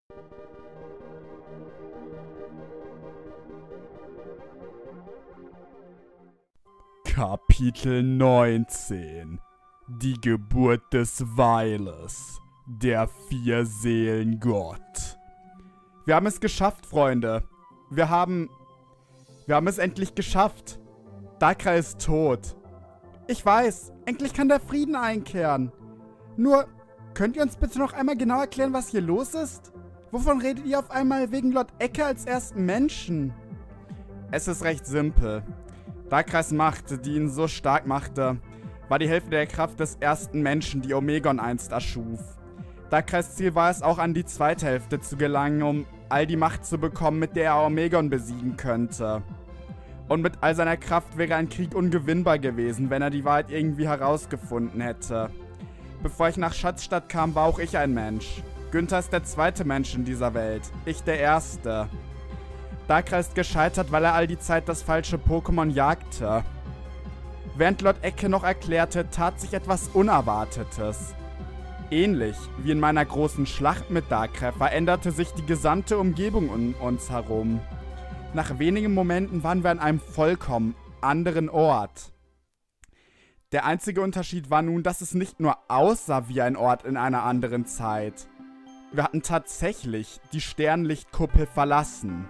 Kapitel 19: Die Geburt des Weiles, der Vierseelengott. Wir haben es geschafft, Freunde. Wir haben es endlich geschafft. Darkrai ist tot. Ich weiß, endlich kann der Frieden einkehren. Nur, könnt ihr uns bitte noch einmal genau erklären, was hier los ist? Wovon redet ihr auf einmal wegen Lord Ecke als ersten Menschen? Es ist recht simpel. Darkrais Macht, die ihn so stark machte, war die Hälfte der Kraft des ersten Menschen, die Omegon einst erschuf. Darkrais Ziel war es auch, an die zweite Hälfte zu gelangen, um all die Macht zu bekommen, mit der er Omegon besiegen könnte. Und mit all seiner Kraft wäre ein Krieg ungewinnbar gewesen, wenn er die Wahrheit irgendwie herausgefunden hätte. Bevor ich nach Schatzstadt kam, war auch ich ein Mensch. Günther ist der zweite Mensch in dieser Welt, ich der erste. Darkrai ist gescheitert, weil er all die Zeit das falsche Pokémon jagte. Während Lord Ecke noch erklärte, tat sich etwas Unerwartetes. Ähnlich wie in meiner großen Schlacht mit Darkrai veränderte sich die gesamte Umgebung um uns herum. Nach wenigen Momenten waren wir an einem vollkommen anderen Ort. Der einzige Unterschied war nun, dass es nicht nur aussah wie ein Ort in einer anderen Zeit. Wir hatten tatsächlich die Sternlichtkuppel verlassen.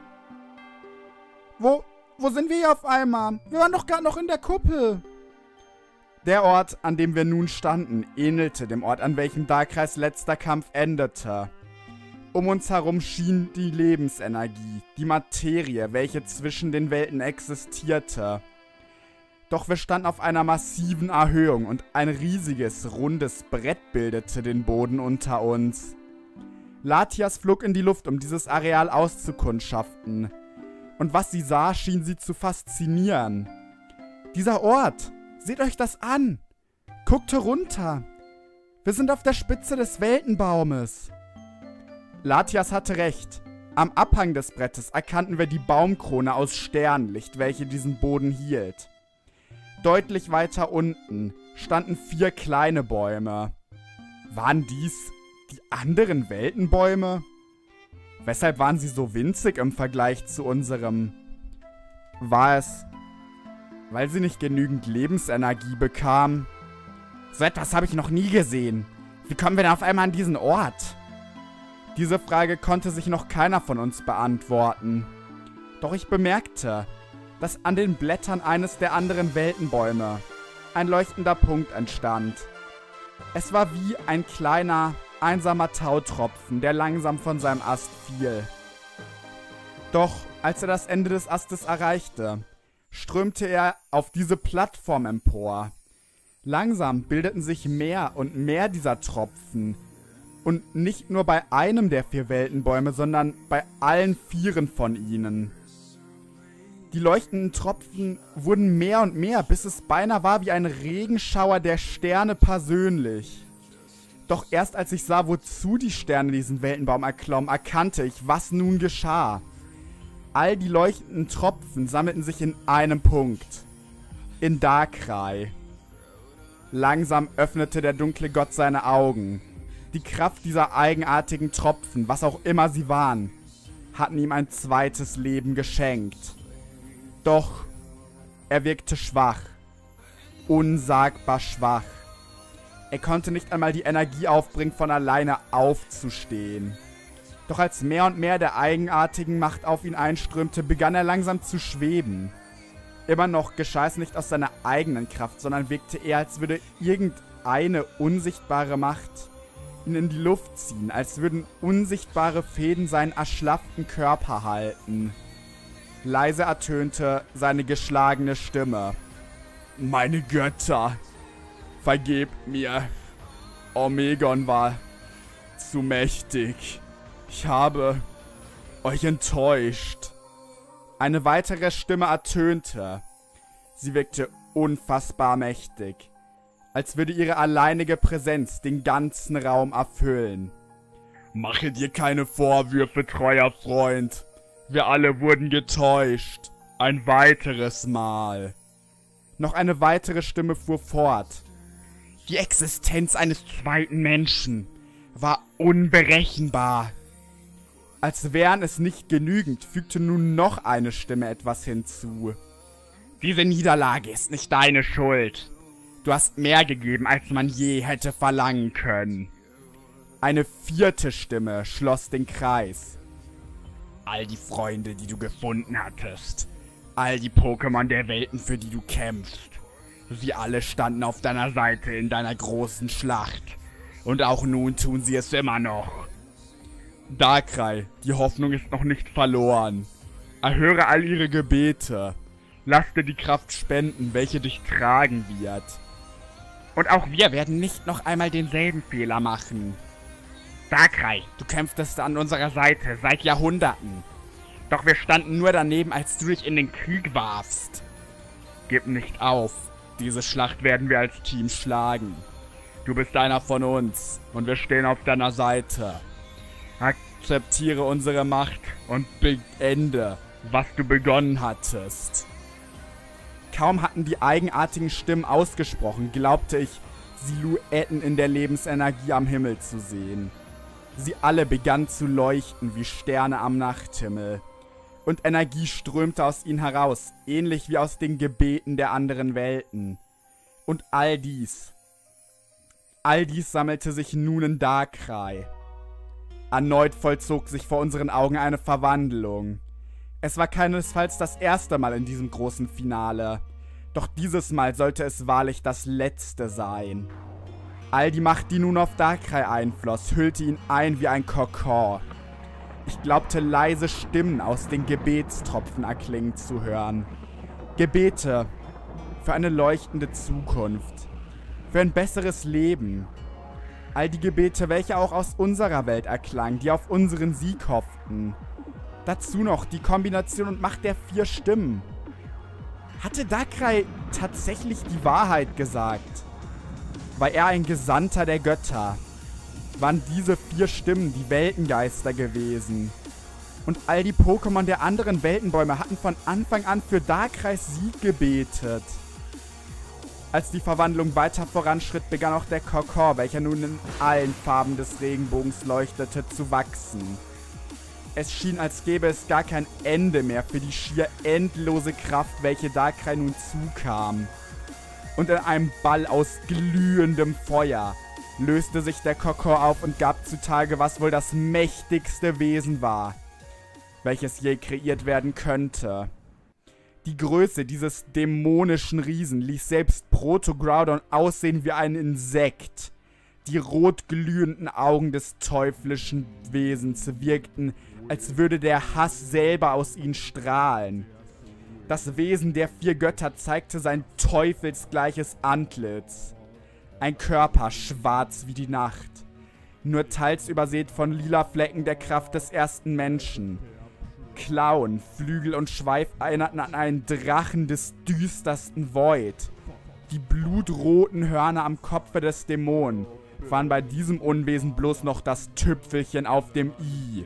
Wo sind wir hier auf einmal? Wir waren doch gerade noch in der Kuppel. Der Ort, an dem wir nun standen, ähnelte dem Ort, an welchem Darkrais letzter Kampf endete. Um uns herum schien die Lebensenergie, die Materie, welche zwischen den Welten existierte. Doch wir standen auf einer massiven Erhöhung und ein riesiges, rundes Brett bildete den Boden unter uns. Latias flog in die Luft, um dieses Areal auszukundschaften. Und was sie sah, schien sie zu faszinieren. Dieser Ort, seht euch das an. Guckt herunter. Wir sind auf der Spitze des Weltenbaumes. Latias hatte recht. Am Abhang des Brettes erkannten wir die Baumkrone aus Sternlicht, welche diesen Boden hielt. Deutlich weiter unten standen 4 kleine Bäume. Waren dies die anderen Weltenbäume? Weshalb waren sie so winzig im Vergleich zu unserem? War es, weil sie nicht genügend Lebensenergie bekamen? So etwas habe ich noch nie gesehen. Wie kommen wir denn auf einmal an diesen Ort? Diese Frage konnte sich noch keiner von uns beantworten. Doch ich bemerkte, dass an den Blättern eines der anderen Weltenbäume ein leuchtender Punkt entstand. Es war wie ein kleiner, einsamer Tautropfen, der langsam von seinem Ast fiel. Doch als er das Ende des Astes erreichte, strömte er auf diese Plattform empor. Langsam bildeten sich mehr und mehr dieser Tropfen. Und nicht nur bei einem der 4 Weltenbäume, sondern bei allen 4 von ihnen. Die leuchtenden Tropfen wurden mehr und mehr, bis es beinahe war wie ein Regenschauer der Sterne persönlich. Doch erst als ich sah, wozu die Sterne diesen Weltenbaum erklommen, erkannte ich, was nun geschah. All die leuchtenden Tropfen sammelten sich in einem Punkt. In Darkrai. Langsam öffnete der dunkle Gott seine Augen. Die Kraft dieser eigenartigen Tropfen, was auch immer sie waren, hatten ihm ein zweites Leben geschenkt. Doch er wirkte schwach. Unsagbar schwach. Er konnte nicht einmal die Energie aufbringen, von alleine aufzustehen. Doch als mehr und mehr der eigenartigen Macht auf ihn einströmte, begann er langsam zu schweben. Immer noch geschah es nicht aus seiner eigenen Kraft, sondern wirkte eher, als würde irgendeine unsichtbare Macht ihn in die Luft ziehen, als würden unsichtbare Fäden seinen erschlafften Körper halten. Leise ertönte seine geschlagene Stimme. Meine Götter, vergebt mir. Omegon war zu mächtig. Ich habe euch enttäuscht. Eine weitere Stimme ertönte. Sie wirkte unfassbar mächtig, als würde ihre alleinige Präsenz den ganzen Raum erfüllen. Mache dir keine Vorwürfe, treuer Freund. Wir alle wurden getäuscht. Ein weiteres Mal. Noch eine weitere Stimme fuhr fort. Die Existenz eines zweiten Menschen war unberechenbar. Als wären es nicht genügend, fügte nun noch eine Stimme etwas hinzu. Diese Niederlage ist nicht deine Schuld. Du hast mehr gegeben, als man je hätte verlangen können. Eine vierte Stimme schloss den Kreis. All die Freunde, die du gefunden hattest. All die Pokémon der Welten, für die du kämpfst. Sie alle standen auf deiner Seite in deiner großen Schlacht. Und auch nun tun sie es immer noch. Darkrai, die Hoffnung ist noch nicht verloren. Erhöre all ihre Gebete. Lass dir die Kraft spenden, welche dich tragen wird. Und auch wir werden nicht noch einmal denselben Fehler machen. Darkrai, du kämpftest an unserer Seite seit Jahrhunderten. Doch wir standen nur daneben, als du dich in den Krieg warfst. Gib nicht auf. Diese Schlacht werden wir als Team schlagen. Du bist einer von uns und wir stehen auf deiner Seite. Akzeptiere unsere Macht und beende, was du begonnen hattest. Kaum hatten die eigenartigen Stimmen ausgesprochen, glaubte ich, Silhouetten in der Lebensenergie am Himmel zu sehen. Sie alle begannen zu leuchten wie Sterne am Nachthimmel. Und Energie strömte aus ihnen heraus, ähnlich wie aus den Gebeten der anderen Welten. Und all dies sammelte sich nun in Darkrai. Erneut vollzog sich vor unseren Augen eine Verwandlung. Es war keinesfalls das erste Mal in diesem großen Finale. Doch dieses Mal sollte es wahrlich das letzte sein. All die Macht, die nun auf Darkrai einfloss, hüllte ihn ein wie ein Kokon. Ich glaubte, leise Stimmen aus den Gebetstropfen erklingen zu hören. Gebete für eine leuchtende Zukunft, für ein besseres Leben. All die Gebete, welche auch aus unserer Welt erklangen, die auf unseren Sieg hofften. Dazu noch die Kombination und Macht der 4 Stimmen. Hatte Darkrai tatsächlich die Wahrheit gesagt? War er ein Gesandter der Götter? Waren diese 4 Stimmen die Weltengeister gewesen? Und all die Pokémon der anderen Weltenbäume hatten von Anfang an für Darkrais Sieg gebetet. Als die Verwandlung weiter voranschritt, begann auch der Kokon, welcher nun in allen Farben des Regenbogens leuchtete, zu wachsen. Es schien, als gäbe es gar kein Ende mehr für die schier endlose Kraft, welche Darkrai nun zukam. Und in einem Ball aus glühendem Feuer löste sich der Kokon auf und gab zutage, was wohl das mächtigste Wesen war, welches je kreiert werden könnte. Die Größe dieses dämonischen Riesen ließ selbst Proto-Groudon aussehen wie ein Insekt. Die rot glühenden Augen des teuflischen Wesens wirkten, als würde der Hass selber aus ihnen strahlen. Das Wesen der 4 Götter zeigte sein teufelsgleiches Antlitz. Ein Körper schwarz wie die Nacht, nur teils übersät von lila Flecken der Kraft des ersten Menschen. Klauen, Flügel und Schweif erinnerten an einen Drachen des düstersten Void. Die blutroten Hörner am Kopfe des Dämonen waren bei diesem Unwesen bloß noch das Tüpfelchen auf dem i.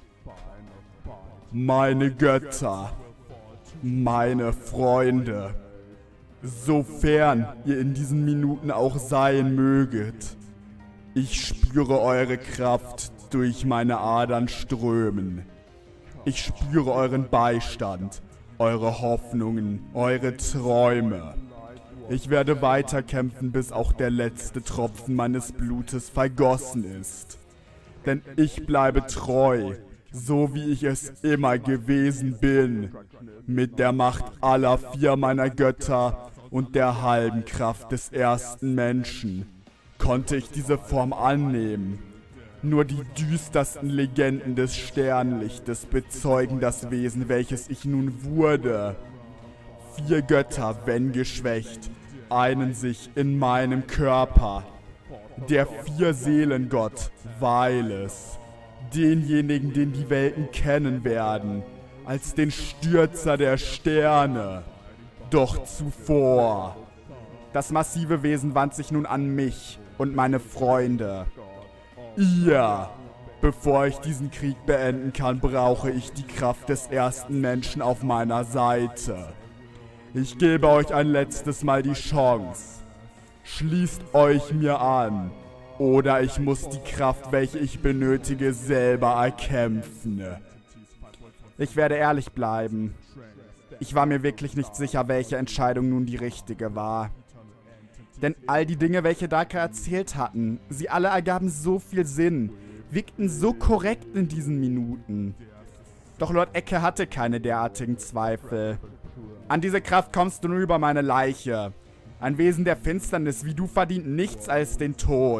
Meine Götter, meine Freunde, sofern ihr in diesen Minuten auch sein möget, ich spüre eure Kraft durch meine Adern strömen. Ich spüre euren Beistand, eure Hoffnungen, eure Träume. Ich werde weiterkämpfen, bis auch der letzte Tropfen meines Blutes vergossen ist. Denn ich bleibe treu, so wie ich es immer gewesen bin, mit der Macht aller 4 meiner Götter und der halben Kraft des ersten Menschen. Konnte ich diese Form annehmen. Nur die düstersten Legenden des Sternlichtes bezeugen das Wesen, welches ich nun wurde. 4 Götter, wenn geschwächt, einen sich in meinem Körper. Der 4-Seelengott, Weiles. Denjenigen, den die Welten kennen werden, als den Stürzer der Sterne. Doch zuvor. Das massive Wesen wandte sich nun an mich und meine Freunde. Ihr! Bevor ich diesen Krieg beenden kann, brauche ich die Kraft des ersten Menschen auf meiner Seite. Ich gebe euch ein letztes Mal die Chance. Schließt euch mir an. Oder ich muss die Kraft, welche ich benötige, selber erkämpfen. Ich werde ehrlich bleiben. Ich war mir wirklich nicht sicher, welche Entscheidung nun die richtige war. Denn all die Dinge, welche Darkrai erzählt hatten, sie alle ergaben so viel Sinn, wirkten so korrekt in diesen Minuten. Doch Lord Ecke hatte keine derartigen Zweifel. An diese Kraft kommst du nur über meine Leiche. Ein Wesen der Finsternis wie du verdient nichts als den Tod.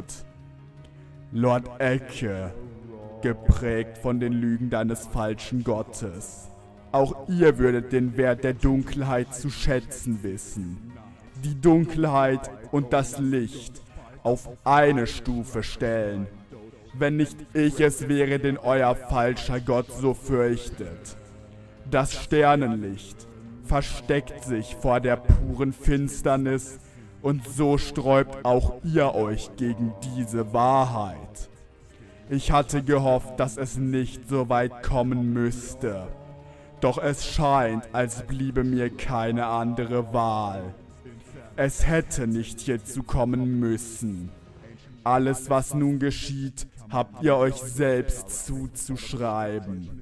Lord Ecke, geprägt von den Lügen deines falschen Gottes. Auch ihr würdet den Wert der Dunkelheit zu schätzen wissen. Die Dunkelheit und das Licht auf eine Stufe stellen. Wenn nicht ich es wäre, den euer falscher Gott so fürchtet. Das Sternenlicht versteckt sich vor der puren Finsternis und so sträubt auch ihr euch gegen diese Wahrheit. Ich hatte gehofft, dass es nicht so weit kommen müsste. Doch es scheint, als bliebe mir keine andere Wahl. Es hätte nicht hierzu kommen müssen. Alles, was nun geschieht, habt ihr euch selbst zuzuschreiben.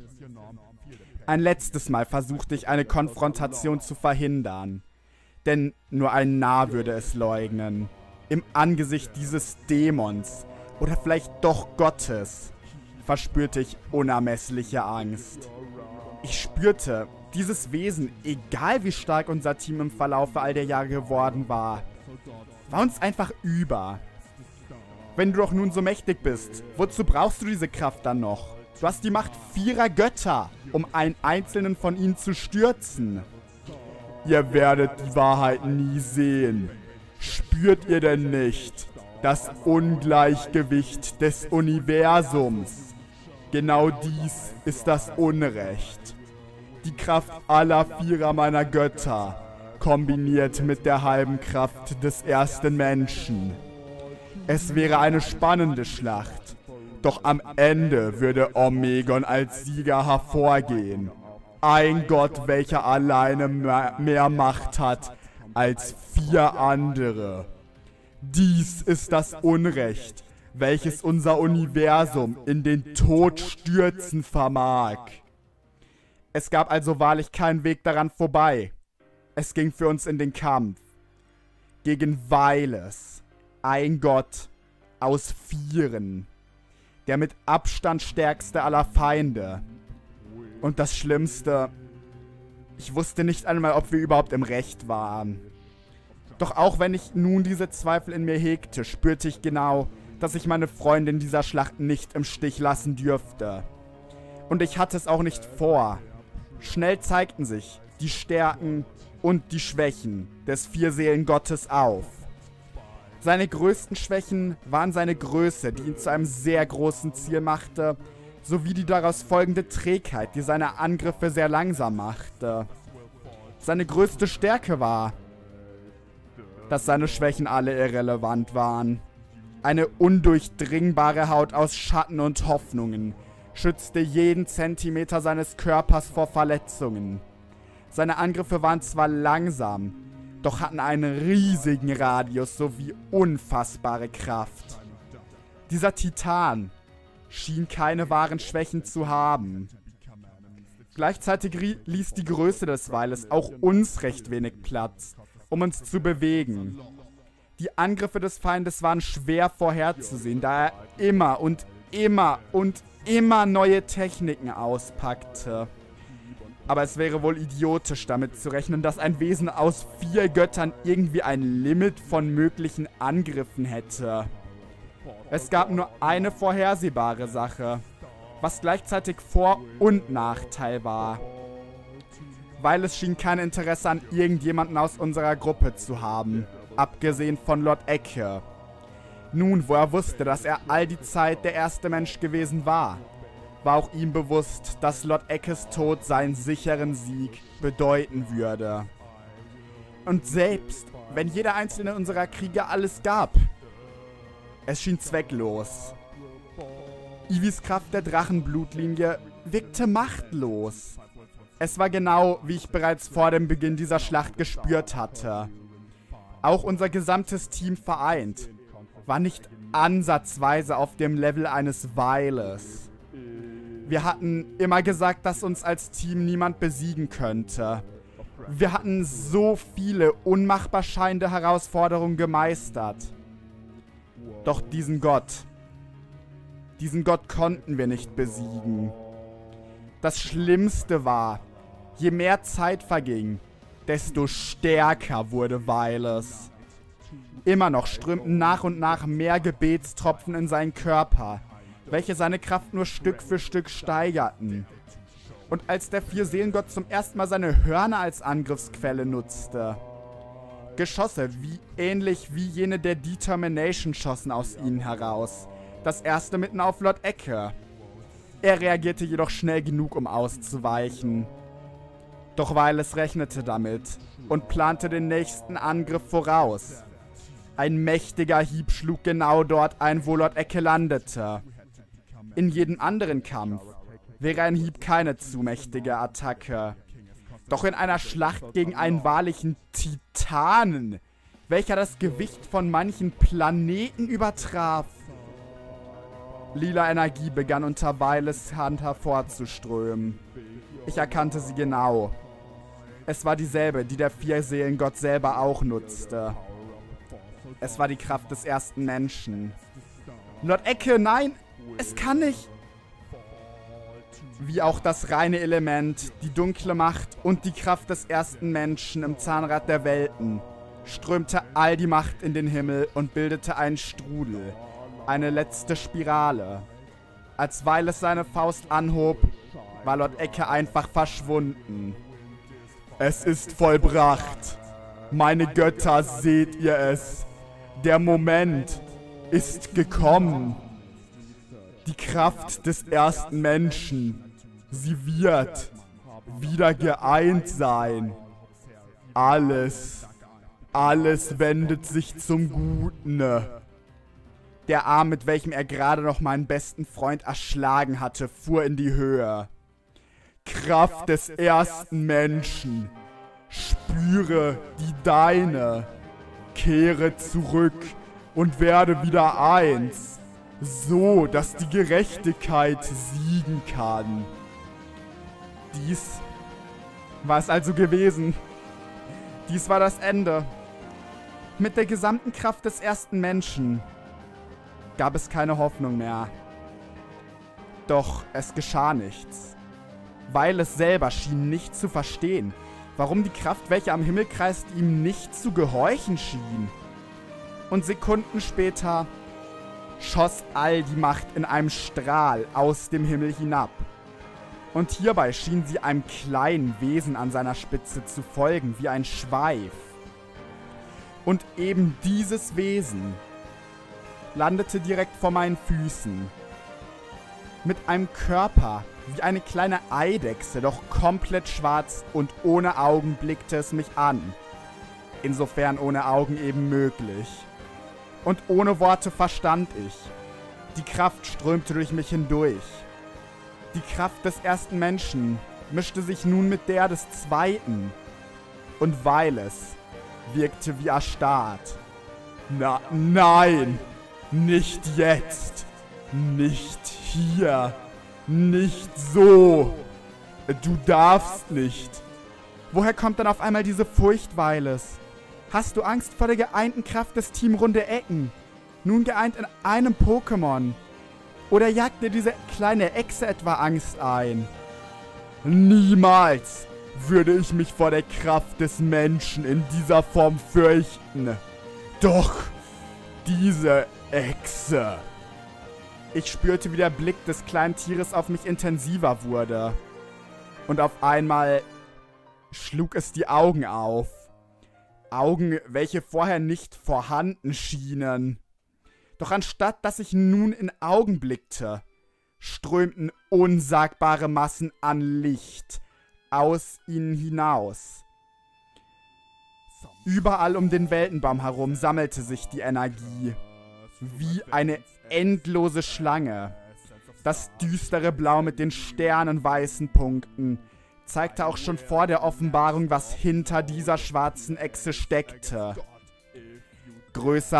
Ein letztes Mal versuchte ich, eine Konfrontation zu verhindern. Denn nur ein Narr würde es leugnen. Im Angesicht dieses Dämons, oder vielleicht doch Gottes, verspürte ich unermessliche Angst. Ich spürte, dieses Wesen, egal wie stark unser Team im Verlaufe all der Jahre geworden war uns einfach über. Wenn du doch nun so mächtig bist, wozu brauchst du diese Kraft dann noch? Du hast die Macht 4 Götter, um einen einzelnen von ihnen zu stürzen. Ihr werdet die Wahrheit nie sehen. Spürt ihr denn nicht das Ungleichgewicht des Universums? Genau dies ist das Unrecht. Die Kraft aller 4 meiner Götter, kombiniert mit der halben Kraft des ersten Menschen. Es wäre eine spannende Schlacht, doch am Ende würde Omegon als Sieger hervorgehen. Ein Gott, welcher alleine mehr Macht hat als 4 andere. Dies ist das Unrecht, welches unser Universum in den Tod stürzen vermag. Es gab also wahrlich keinen Weg daran vorbei. Es ging für uns in den Kampf. Gegen Weiles, ein Gott aus 4, der mit Abstand stärkste aller Feinde. Und das Schlimmste, ich wusste nicht einmal, ob wir überhaupt im Recht waren. Doch auch wenn ich nun diese Zweifel in mir hegte, spürte ich genau, dass ich meine Freunde in dieser Schlacht nicht im Stich lassen dürfte. Und ich hatte es auch nicht vor. Schnell zeigten sich die Stärken und die Schwächen des Vierseelengottes auf. Seine größten Schwächen waren seine Größe, die ihn zu einem sehr großen Ziel machte, sowie die daraus folgende Trägheit, die seine Angriffe sehr langsam machte. Seine größte Stärke war, dass seine Schwächen alle irrelevant waren. Eine undurchdringbare Haut aus Schatten und Hoffnungen schützte jeden Zentimeter seines Körpers vor Verletzungen. Seine Angriffe waren zwar langsam, doch hatten einen riesigen Radius sowie unfassbare Kraft. Dieser Titan schien keine wahren Schwächen zu haben. Gleichzeitig ließ die Größe des Weiles auch uns recht wenig Platz, um uns zu bewegen. Die Angriffe des Feindes waren schwer vorherzusehen, da er immer und immer neue Techniken auspackte. Aber es wäre wohl idiotisch, damit zu rechnen, dass ein Wesen aus 4 Göttern irgendwie ein Limit von möglichen Angriffen hätte. Es gab nur eine vorhersehbare Sache, was gleichzeitig Vor- und Nachteil war. Weil es schien kein Interesse an irgendjemanden aus unserer Gruppe zu haben, abgesehen von Lord Ecke. Nun, wo er wusste, dass er all die Zeit der erste Mensch gewesen war auch ihm bewusst, dass Lord Eckes Tod seinen sicheren Sieg bedeuten würde. Und selbst, wenn jeder einzelne unserer Krieger alles gab, es schien zwecklos. Ivis Kraft der Drachenblutlinie wirkte machtlos. Es war genau, wie ich bereits vor dem Beginn dieser Schlacht gespürt hatte. Auch unser gesamtes Team vereint war nicht ansatzweise auf dem Level eines Weiles. Wir hatten immer gesagt, dass uns als Team niemand besiegen könnte. Wir hatten so viele unmachbar scheinende Herausforderungen gemeistert. Doch diesen Gott konnten wir nicht besiegen. Das Schlimmste war, je mehr Zeit verging, desto stärker wurde Viles. Immer noch strömten nach und nach mehr Gebetstropfen in seinen Körper, welche seine Kraft nur Stück für Stück steigerten. Und als der Vierseelengott zum ersten Mal seine Hörner als Angriffsquelle nutzte, Geschosse ähnlich wie jene der Determination schossen aus ihnen heraus. Das erste mitten auf Lord Ecke. Er reagierte jedoch schnell genug, um auszuweichen. Doch Viles rechnete damit und plante den nächsten Angriff voraus. Ein mächtiger Hieb schlug genau dort ein, wo Lord Ecke landete. In jedem anderen Kampf wäre ein Hieb keine zu mächtige Attacke. Doch in einer Schlacht gegen einen wahrlichen Titanen, welcher das Gewicht von manchen Planeten übertraf. Lila Energie begann unter Viles Hand hervorzuströmen. Ich erkannte sie genau. Es war dieselbe, die der Vierseelengott selber auch nutzte. Es war die Kraft des ersten Menschen. Lord Ecke, nein! Es kann nicht! Wie auch das reine Element, die dunkle Macht und die Kraft des ersten Menschen im Zahnrad der Welten, strömte all die Macht in den Himmel und bildete einen Strudel, eine letzte Spirale. Als Viles seine Faust anhob, war Lord Ecke einfach verschwunden. Es ist vollbracht. Meine Götter, seht ihr es? Der Moment ist gekommen. Die Kraft des ersten Menschen. Sie wird wieder geeint sein. Alles wendet sich zum Guten. Der Arm, mit welchem er gerade noch meinen besten Freund erschlagen hatte, fuhr in die Höhe. Kraft des ersten Menschen. Spüre die deine. Kehre zurück und werde wieder eins. So, dass die Gerechtigkeit siegen kann. Dies war es also gewesen. Dies war das Ende. Mit der gesamten Kraft des ersten Menschen gab es keine Hoffnung mehr. Doch es geschah nichts. Viles selber schien nicht zu verstehen, warum die Kraft, welche am Himmel kreist, ihm nicht zu gehorchen schien. Und Sekunden später schoss all die Macht in einem Strahl aus dem Himmel hinab. Und hierbei schien sie einem kleinen Wesen an seiner Spitze zu folgen, wie ein Schweif. Und eben dieses Wesen landete direkt vor meinen Füßen. Mit einem Körper wie eine kleine Eidechse, doch komplett schwarz und ohne Augen blickte es mich an. Insofern ohne Augen eben möglich. Und ohne Worte verstand ich. Die Kraft strömte durch mich hindurch. Die Kraft des ersten Menschen mischte sich nun mit der des zweiten. Und Viles wirkte wie erstarrt. Nein! Nicht jetzt! Nicht hier! Nicht so! Du darfst nicht! Woher kommt dann auf einmal diese Furcht, Viles? Hast du Angst vor der geeinten Kraft des Team Runde Ecken? Nun geeint in einem Pokémon? Oder jagt dir diese kleine Echse etwa Angst ein? Niemals würde ich mich vor der Kraft des Menschen in dieser Form fürchten. Doch diese Echse. Ich spürte, wie der Blick des kleinen Tieres auf mich intensiver wurde. Und auf einmal schlug es die Augen auf. Augen, welche vorher nicht vorhanden schienen. Doch anstatt dass ich nun in Augen blickte, strömten unsagbare Massen an Licht aus ihnen hinaus. Überall um den Weltenbaum herum sammelte sich die Energie, wie eine endlose Schlange. Das düstere Blau mit den sternenweißen Punkten zeigte auch schon vor der Offenbarung, was hinter dieser schwarzen Echse steckte. Größer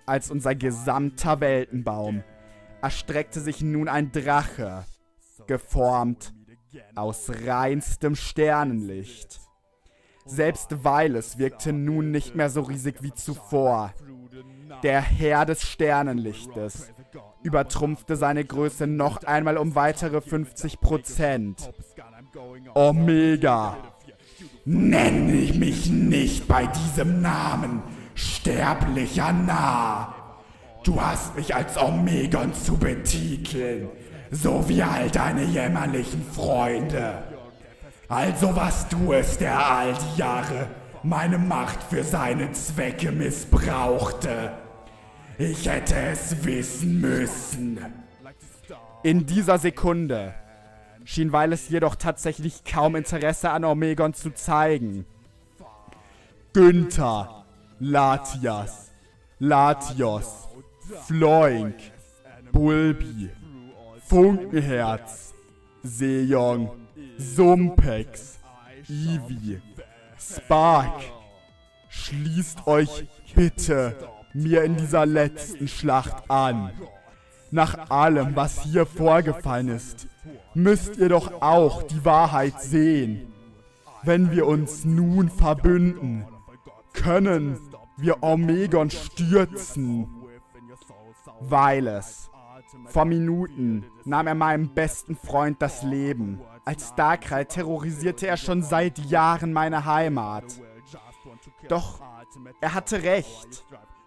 als unser gesamter Weltenbaum erstreckte sich nun ein Drache, geformt aus reinstem Sternenlicht. Selbst Weiles wirkte nun nicht mehr so riesig wie zuvor. Der Herr des Sternenlichtes übertrumpfte seine Größe noch einmal um weitere 50%. Omega! Nenne ich mich nicht bei diesem Namen, sterblicher Narr! Du hast mich als Omegon zu betiteln, so wie all deine jämmerlichen Freunde. Also was tust der all die Jahre meine Macht für seine Zwecke missbrauchte? Ich hätte es wissen müssen. In dieser Sekunde schien Weiles jedoch tatsächlich kaum Interesse an Omegon zu zeigen. Günther, Latias, Latios, Floink, Bulbi, Funkenherz, Sejong, Sumpex, Eevee, Spark. Schließt euch bitte mir in dieser letzten Schlacht an. Nach allem, was hier vorgefallen ist, müsst ihr doch auch die Wahrheit sehen. Wenn wir uns nun verbünden, können wir Omegon stürzen. Weiles. Vor Minuten nahm er meinem besten Freund das Leben. Als Darkrai terrorisierte er schon seit Jahren meine Heimat. Doch er hatte recht.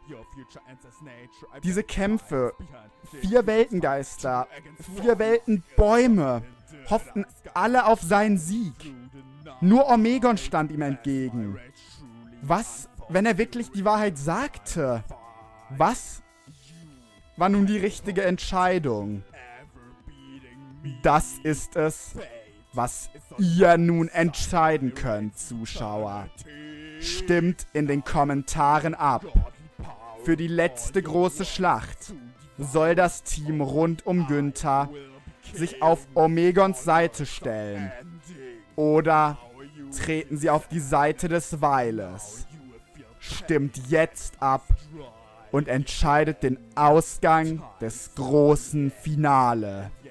Diese Kämpfe, 4 Weltengeister, 4 Weltenbäume, hofften alle auf seinen Sieg. Nur Omegon stand ihm entgegen. Was, wenn er wirklich die Wahrheit sagte? Was war nun die richtige Entscheidung? Das ist es, was ihr nun entscheiden könnt, Zuschauer. Stimmt in den Kommentaren ab. Für die letzte große Schlacht soll das Team rund um Günther sich auf Omegons Seite stellen. Oder treten sie auf die Seite des Weiles. Stimmt jetzt ab und entscheidet den Ausgang des großen Finale.